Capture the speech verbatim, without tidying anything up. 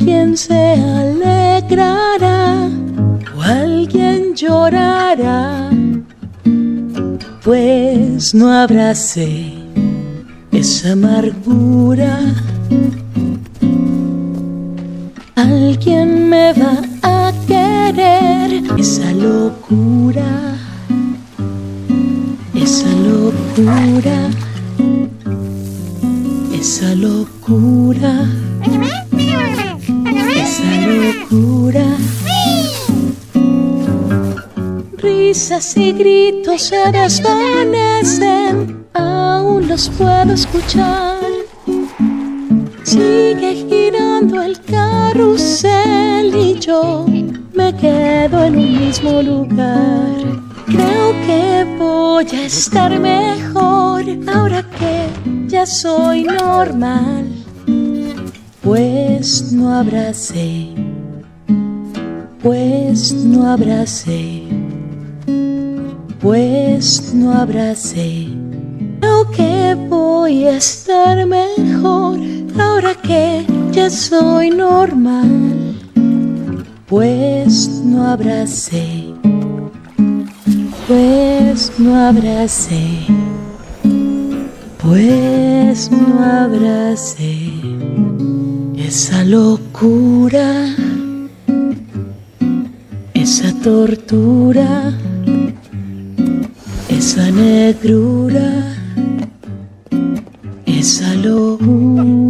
alguien se alegrará o alguien llorará, pues no abracé esa amargura. Alguien me va a querer, esa locura, esa locura, esa locura, esa locura. Risas y gritos se desvanecen, aún los puedo escuchar. Sigue girando el carrusel y yo me quedo en un mismo lugar. Creo que voy a estar mejor ahora que ya soy normal, pues no abracé, pues no abracé, pues no abracé. Creo que voy a estar mejor ahora que ya soy normal, pues no abracé, pues no abracé, pues no abracé esa locura, esa tortura, esa negrura, esa locura.